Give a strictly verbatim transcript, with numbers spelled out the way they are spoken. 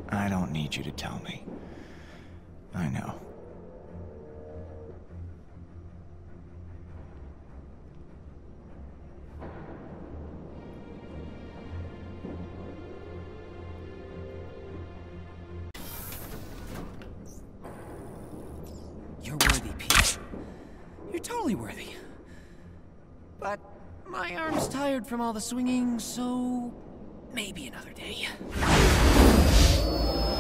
I don't need you to tell me. I know. You're worthy, Pete. You're totally worthy. But my arm's tired from all the swinging, so maybe another day.